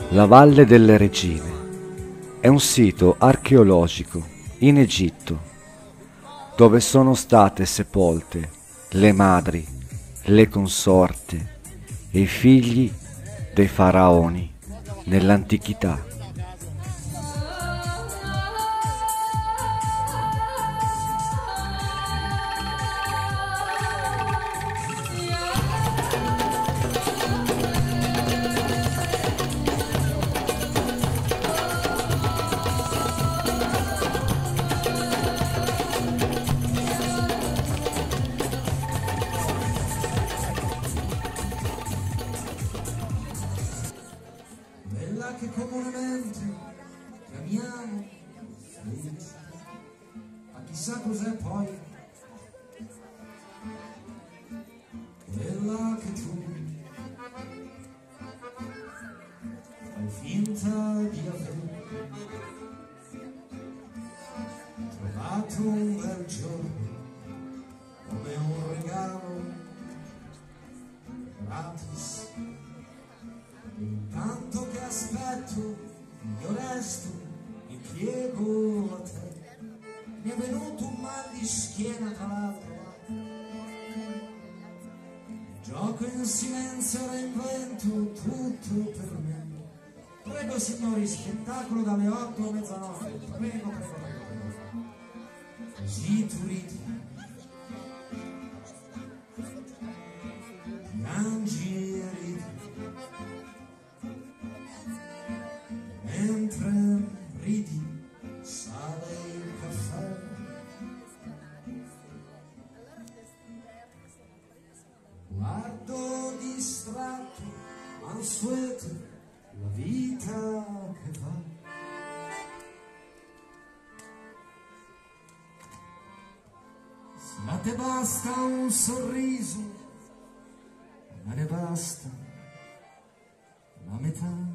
La Valle delle Regine è un sito archeologico in Egitto dove sono state sepolte le madri, le consorte e i figli dei faraoni nell'antichità. Quella che comunemente chiamiamo felicità, ma chissà cos'è poi quella che tu fai finta di avere trovato un bel giorno come un regalo gratis. Intanto che aspetto, io resto, mi piego a te. Mi è venuto un mal di schiena tra l'altro. Gioco in silenzio, reinvento tutto per me. Prego signori, spettacolo dalle 8 a mezzanotte. Prego, prego, prego. Così tu ridi, piangi e ridi. Mentre ridi sale il caffè. Guardo distratto, mansueto, la vita che va. Se a te basta un sorriso, a me ne basta la metà.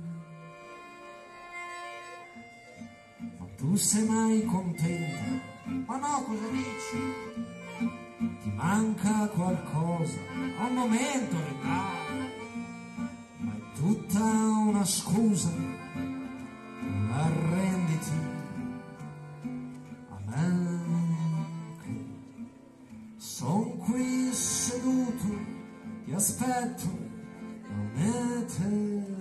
Tu sei mai contenta? Ma no, cosa dici? Ti manca qualcosa? A un momento, regalo. Ma è tutta una scusa. Arrenditi a me che son qui seduto, ti aspetto da un'eternità.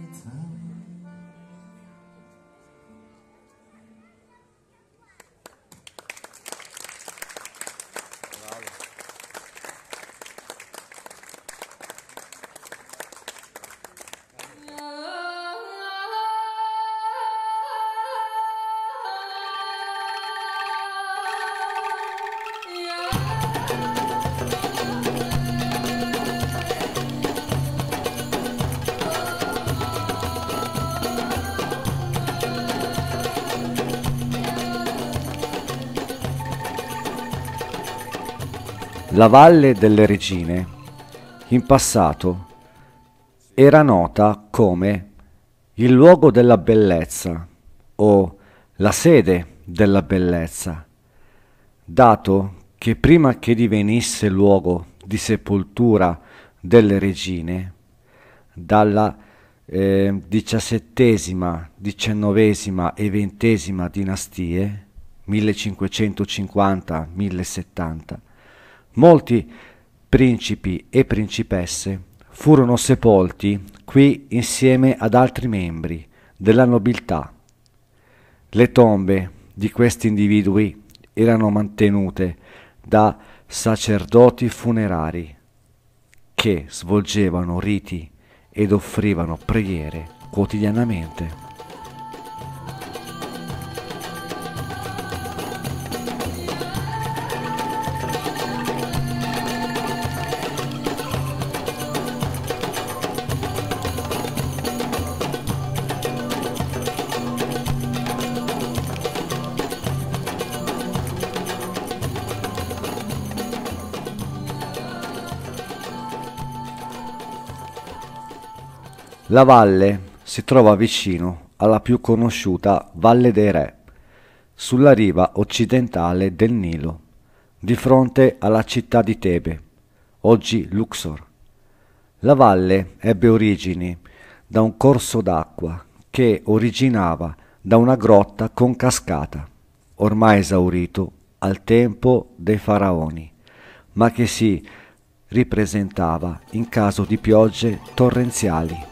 La Valle delle Regine in passato era nota come il luogo della bellezza o la sede della bellezza, dato che prima che divenisse luogo di sepoltura delle regine, dalla XVII, XIX e XX dinastie, 1550-1070, molti principi e principesse furono sepolti qui insieme ad altri membri della nobiltà. Le tombe di questi individui erano mantenute da sacerdoti funerari che svolgevano riti ed offrivano preghiere quotidianamente. La valle si trova vicino alla più conosciuta Valle dei Re, sulla riva occidentale del Nilo, di fronte alla città di Tebe, oggi Luxor. La valle ebbe origini da un corso d'acqua che originava da una grotta con cascata, ormai esaurito al tempo dei faraoni, ma che si ripresentava in caso di piogge torrenziali.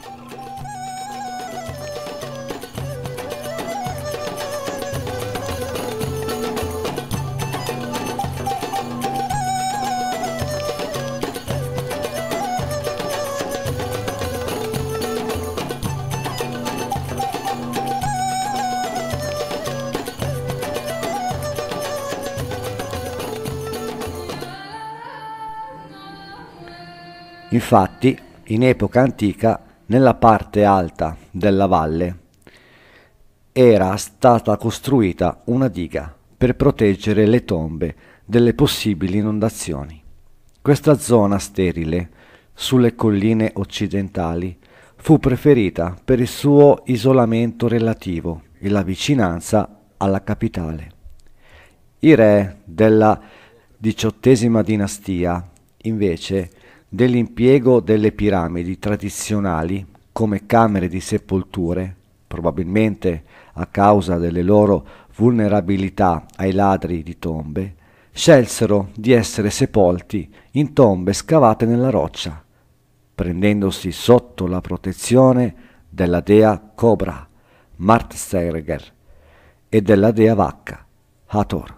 Infatti, in epoca antica, nella parte alta della valle era stata costruita una diga per proteggere le tombe dalle possibili inondazioni. Questa zona sterile, sulle colline occidentali, fu preferita per il suo isolamento relativo e la vicinanza alla capitale. I re della XVIII dinastia, invece, dell'impiego delle piramidi tradizionali come camere di sepolture, probabilmente a causa delle loro vulnerabilità ai ladri di tombe, scelsero di essere sepolti in tombe scavate nella roccia, prendendosi sotto la protezione della dea Cobra, Martsereger, e della dea Vacca, Hathor.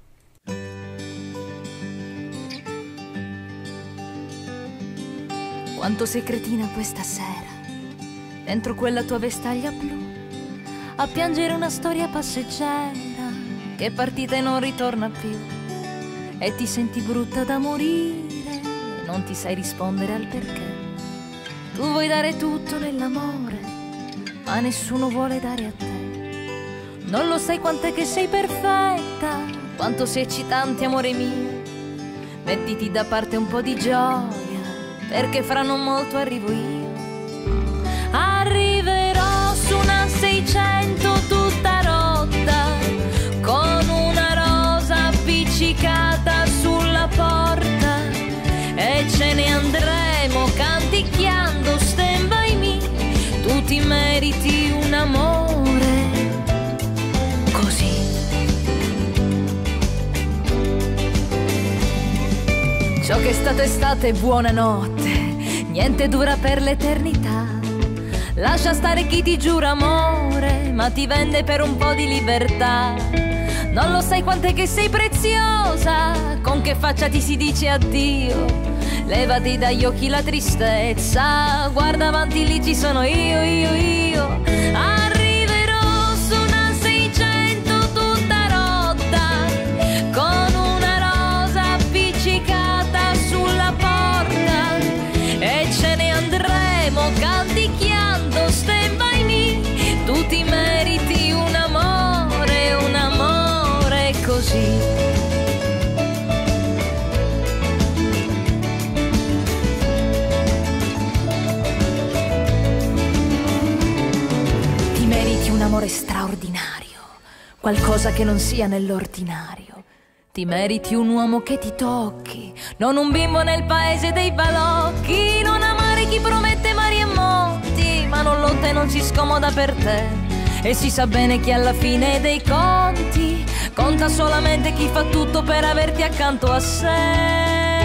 Quanto sei cretina questa sera, dentro quella tua vestaglia blu, a piangere una storia passeggera che è partita e non ritorna più. E ti senti brutta da morire, non ti sai rispondere al perché. Tu vuoi dare tutto nell'amore, ma nessuno vuole dare a te. Non lo sai quant'è che sei perfetta, quanto sei eccitante, amore mio. Mettiti da parte un po' di gioia, perché fra non molto arrivo io. Arriverò su una 600 tutta rotta, con una rosa appiccicata sulla porta, e ce ne andremo canticchiando Stand By Me. Tu ti meriti un amore così. Ciò che è stato e buonanotte, niente dura per l'eternità. Lascia stare chi ti giura amore, ma ti vende per un po' di libertà. Non lo sai quant'è che sei preziosa, con che faccia ti si dice addio. Levati dagli occhi la tristezza, guarda avanti, lì ci sono io. Arriverò su una 600 tutta rotta, con una rosa appiccicata sulla porta, e ce ne andremo canticchiando Stand By Me. Tu ti meriti un amore così. Ti meriti un amore straordinario, qualcosa che non sia nell'ordinario. Ti meriti un uomo che ti tocchi, non un bimbo nel paese dei balocchi. Non amare chi promette mari e monti, ma non lotta e non si scomoda per te. E si sa bene che alla fine dei conti conta solamente chi fa tutto per averti accanto a sé.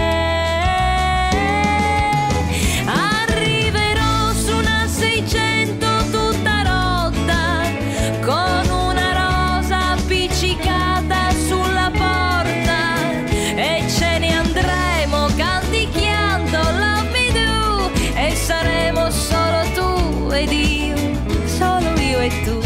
Arriverò su una 600 tutta rotta, con una rosa appiccicata sulla porta, e ce ne andremo canticchiando Love Me Do, e saremo solo tu ed io, solo io e tu.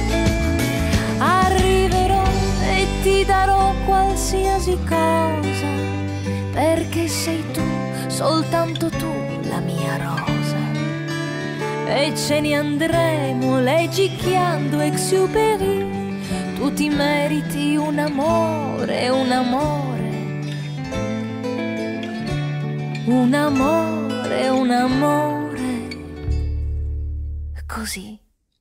Arriverò e ti darò qualsiasi cosa, perché sei tu, soltanto tu, la mia rosa. E ce ne andremo leggicchiando Exupéry. Tu ti meriti un amore così.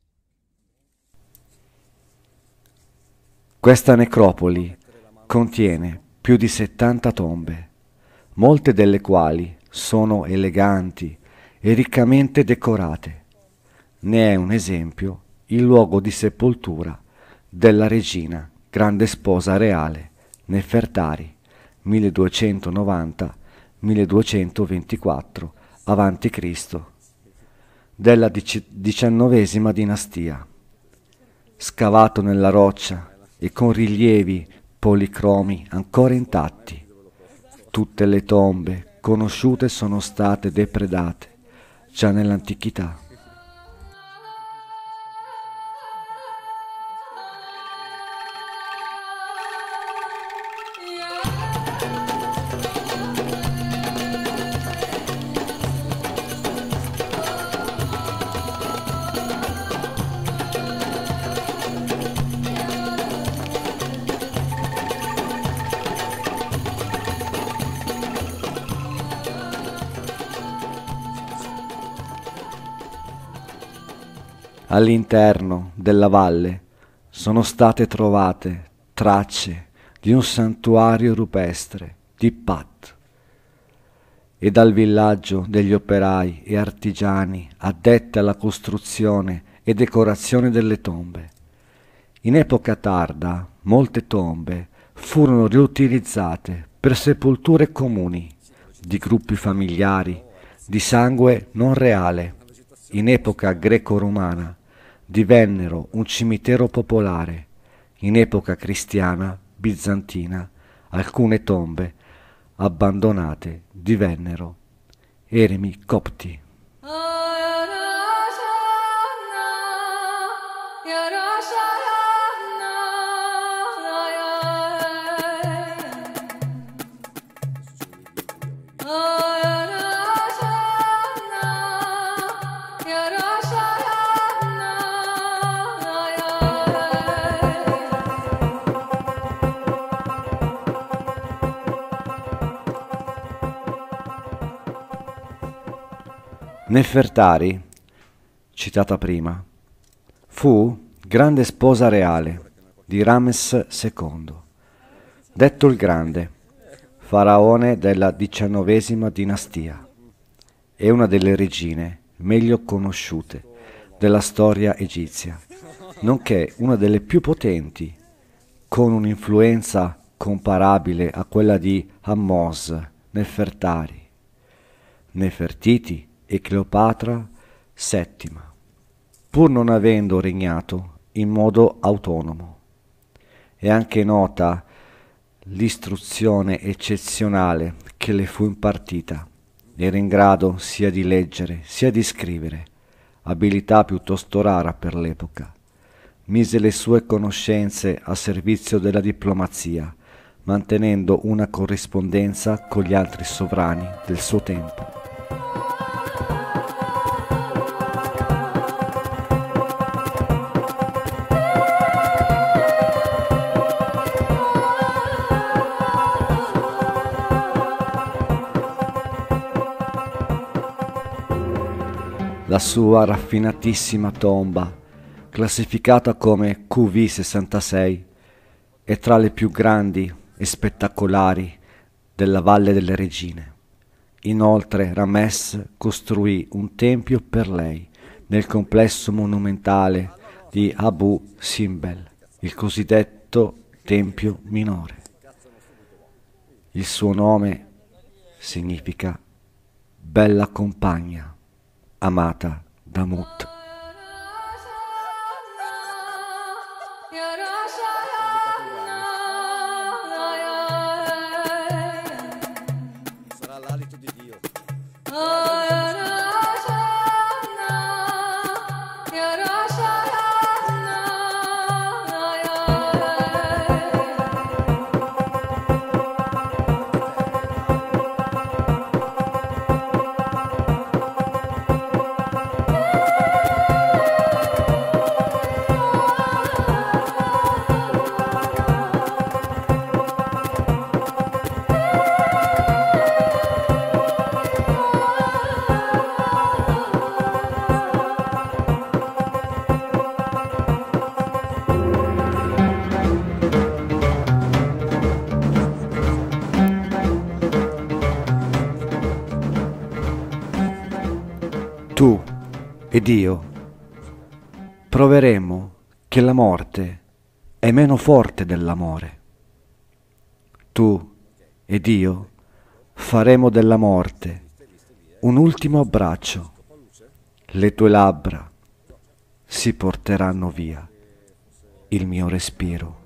Questa necropoli contiene più di 70 tombe, molte delle quali sono eleganti e riccamente decorate. Ne è un esempio il luogo di sepoltura della regina, grande sposa reale, Nefertari, 1290-1224 a.C., della XIX dinastia, scavato nella roccia e con rilievi policromi ancora intatti. Tutte le tombe conosciute sono state depredate già nell'antichità. All'interno della valle sono state trovate tracce di un santuario rupestre di Pat, e dal villaggio degli operai e artigiani addetti alla costruzione e decorazione delle tombe. In epoca tarda molte tombe furono riutilizzate per sepolture comuni di gruppi familiari di sangue non reale. In epoca greco-romana divennero un cimitero popolare. In epoca cristiana bizantina alcune tombe abbandonate divennero eremi copti. Nefertari, citata prima, fu grande sposa reale di Rames II, detto il Grande, faraone della XIX dinastia, e una delle regine meglio conosciute della storia egizia, nonché una delle più potenti, con un'influenza comparabile a quella di Ahmose, Nefertari, Nefertiti e Cleopatra VII, pur non avendo regnato in modo autonomo. È anche nota l'istruzione eccezionale che le fu impartita. Era in grado sia di leggere sia di scrivere, abilità piuttosto rara per l'epoca. Mise le sue conoscenze a servizio della diplomazia, mantenendo una corrispondenza con gli altri sovrani del suo tempo. La sua raffinatissima tomba, classificata come QV66, è tra le più grandi e spettacolari della Valle delle Regine. Inoltre Ramès costruì un tempio per lei nel complesso monumentale di Abu Simbel, il cosiddetto Tempio Minore. Il suo nome significa bella compagna, amata da Mut. Sarà l'alito di Dio. Tu ed io proveremo che la morte è meno forte dell'amore. Tu ed io faremo della morte un ultimo abbraccio. Le tue labbra si porteranno via il mio respiro.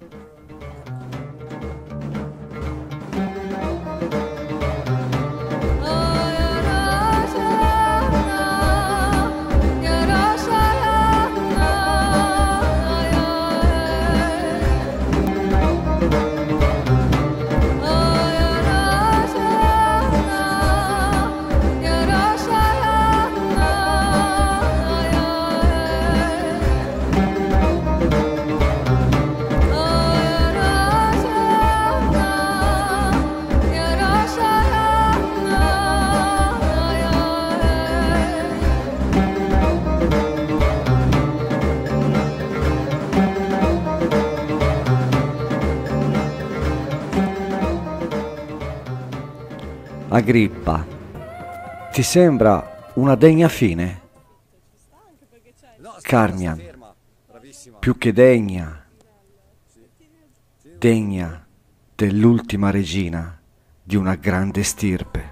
Agrippa, ti sembra una degna fine? Carmian, più che degna, degna dell'ultima regina di una grande stirpe.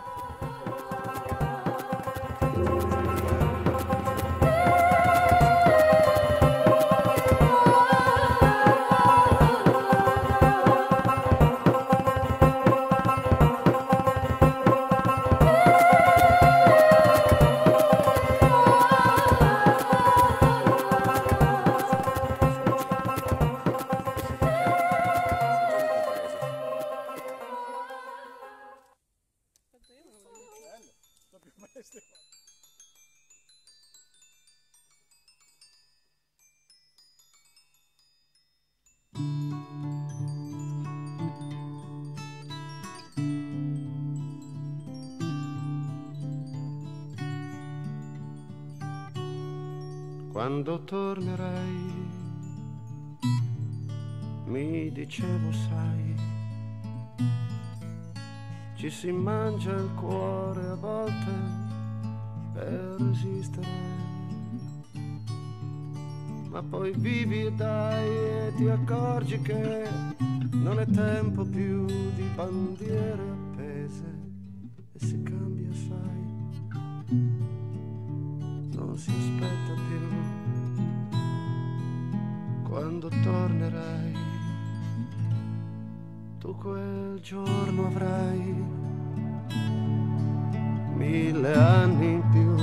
Quando tornerai, mi dicevo, sai, ci si mangia il cuore a volte per resistere, ma poi vivi e dai e ti accorgi che non è tempo più di bandiere appese e si cambia, sai, non si aspetta più. Quando tornerai, tu quel giorno avrai 1000 anni in più,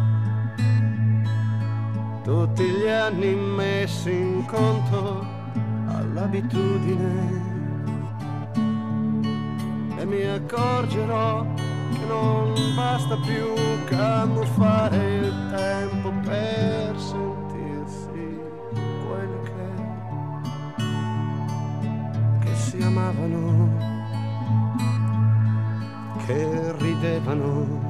tutti gli anni messi in conto all'abitudine, e mi accorgerò che non basta più camuffare il tempo per sentirsi quelli che si amavano, che ridevano.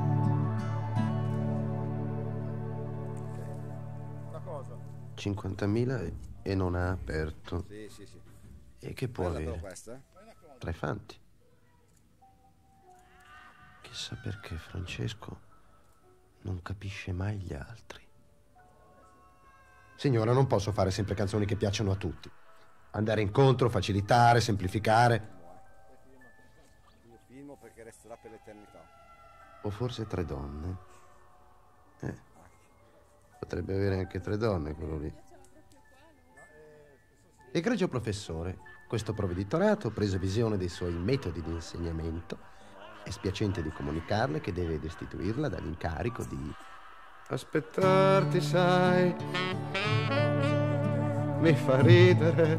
50.000 e non ha aperto. Sì. E che può avere? Tra i fanti. Chissà perché Francesco non capisce mai gli altri. Signora, non posso fare sempre canzoni che piacciono a tutti. Andare incontro, facilitare, semplificare. Io filmo perché resterà per l'eternità. O forse 3 donne. Potrebbe avere anche 3 donne quello lì. Egregio professore, questo provveditorato, presa visione dei suoi metodi di insegnamento, è spiacente di comunicarle che deve destituirla dall'incarico di... Aspettarti, sai, mi fa ridere.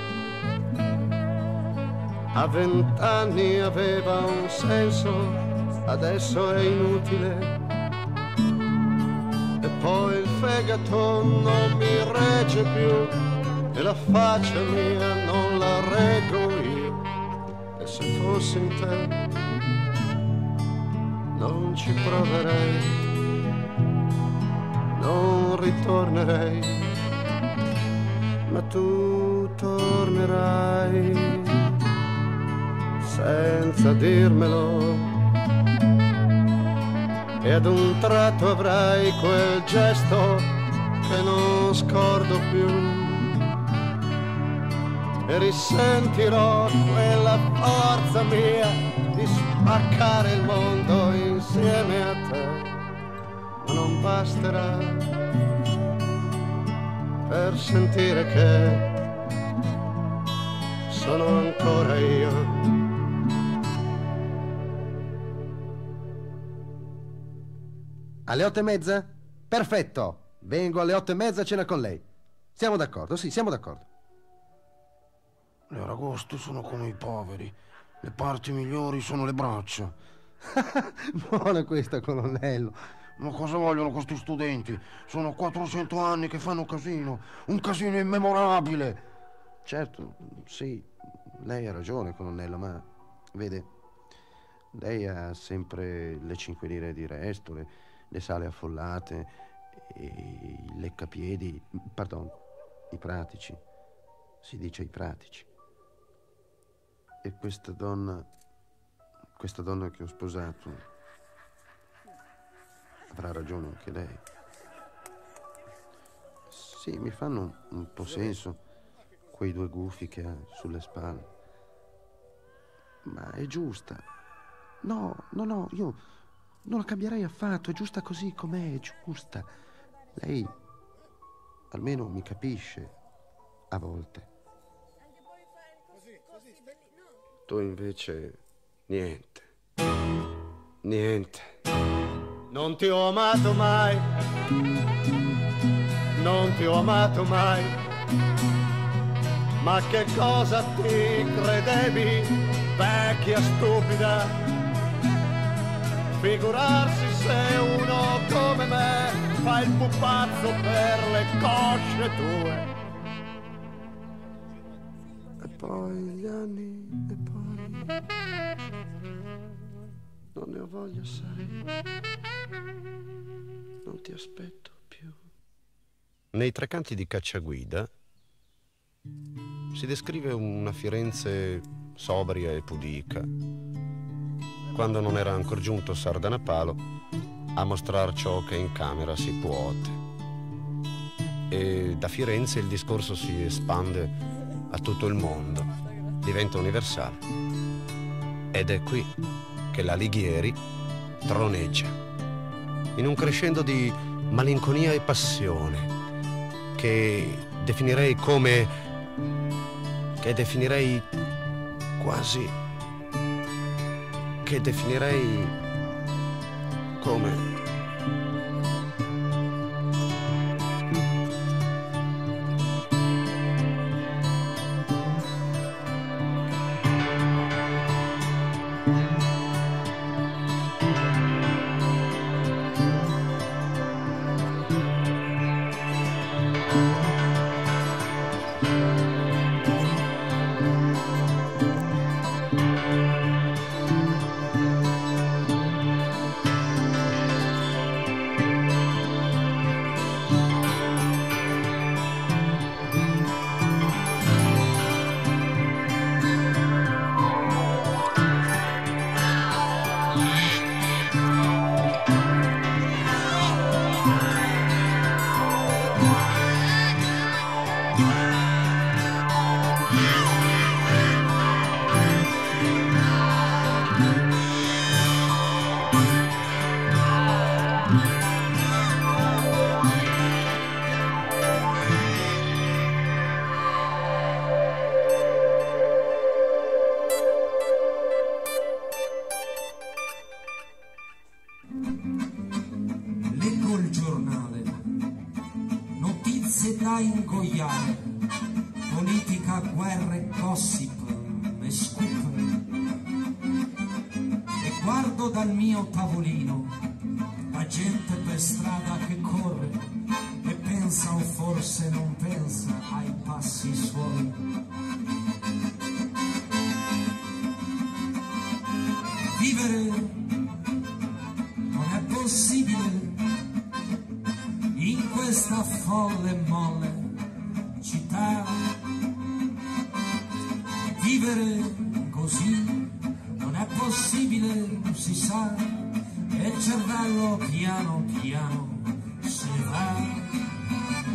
A 20 anni aveva un senso, adesso è inutile. E poi il fegato non mi regge più, e la faccia mia non la reggo io. E se fossi in te non ci proverei, non ritornerei, ma tu tornerai senza dirmelo, e ad un tratto avrai quel gesto che non scordo più, e risentirò quella forza mia di spaccare il mondo insieme a te, ma non basterà per sentire che sono ancora io. Alle 8:30? Perfetto! Vengo alle 8:30 a cena con lei. Siamo d'accordo? Sì, siamo d'accordo. Le aragoste sono come i poveri, le parti migliori sono le braccia. Buona questa, colonnello. Ma cosa vogliono questi studenti? Sono 400 anni che fanno casino, un casino immemorabile. Certo, sì, lei ha ragione, colonnello, ma vede, lei ha sempre le 5 lire di resto, le sale affollate, e i leccapiedi, pardon, i pratici, si dice i pratici. E questa donna che ho sposato, avrà ragione anche lei. Sì, mi fanno un po' senso quei 2 gufi che ha sulle spalle, ma è giusta. No, io non la cambierei affatto, è giusta così com'è, è giusta. Lei almeno mi capisce a volte. Tu invece niente. Non ti ho amato mai, non ti ho amato mai, ma che cosa ti credevi, vecchia stupida? Figurarsi se uno come me fa il pupazzo per le cosce tue. E poi gli anni, e poi non ne ho voglia, sai, non ti aspetto più. Nei Tre Canti di Cacciaguida si descrive una Firenze sobria e pudica, quando non era ancor giunto Sardanapalo a mostrar ciò che in camera si puote. E da Firenze il discorso si espande a tutto il mondo, diventa universale. Ed è qui che l'Alighieri troneggia, in un crescendo di malinconia e passione, che definirei come da ingoiare, politica, guerre, gossip e scoop. E guardo dal mio tavolino la gente per strada che corre e pensa o forse non pensa ai passi suoi. Vivere non è possibile in questa folle molle città. Vivere così non è possibile, si sa, e il cervello piano piano se ne va.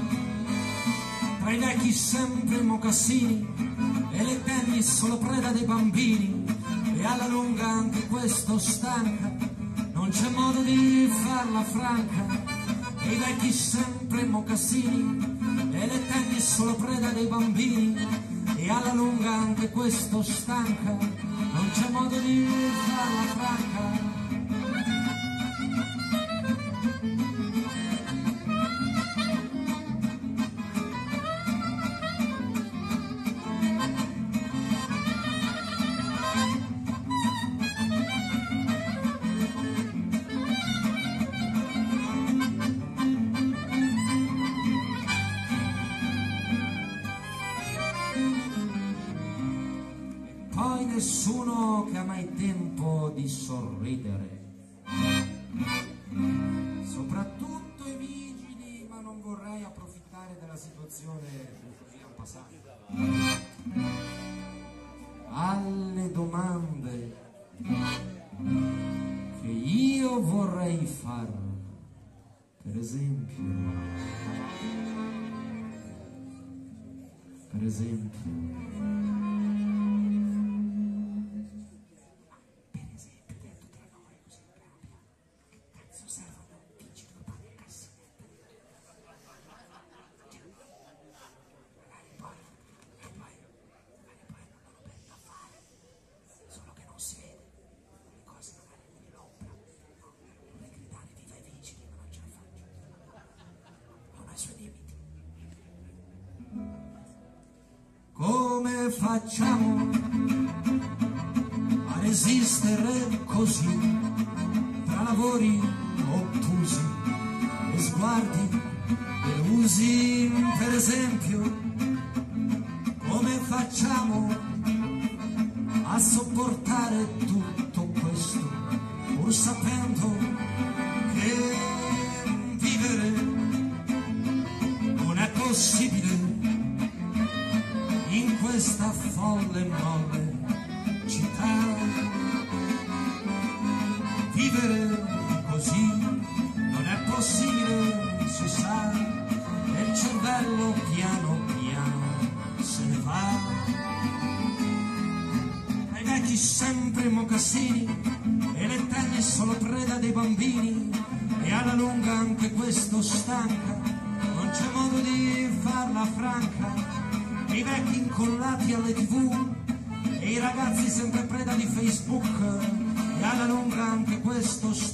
tra i vecchi sempre in mocassini e le tennis solo preda dei bambini, e alla lunga anche questo stanca, non c'è modo di farla franca. E i vecchi sempre in mocassini e le tennis solo preda dei bambini, e alla lunga anche questo stanca, non c'è modo di farla franca. Poi nessuno che ha mai tempo di sorridere, soprattutto i vigili, ma non vorrei approfittare della situazione così al passato. Alle domande che io vorrei fare, per esempio, detto tra noi così in rabbia, che cazzo servono i vigili urbani e cassinette? Magari poi non hanno bene da fare, solo che non si vede, le cose magari nell'ombra, no, vorrei gridare viva i vigili, ma non ce la faccio, non ha i suoi limiti. Come facciamo a resistere così tra lavori ottusi e sguardi delusi? Per esempio, come facciamo a sopportare tutto questo, pur sapendo che vivere non è possibile in questa folle e molle città? Vivere così non è possibile, si sa, e il cervello piano piano se ne va. Ai vecchi sempre in mocassini e le tennis solo preda dei bambini, e alla lunga anche questo stanca, non c'è modo di farla franca. I vecchi incollati alle TV e i ragazzi sempre preda di Facebook, e alla lunga anche questo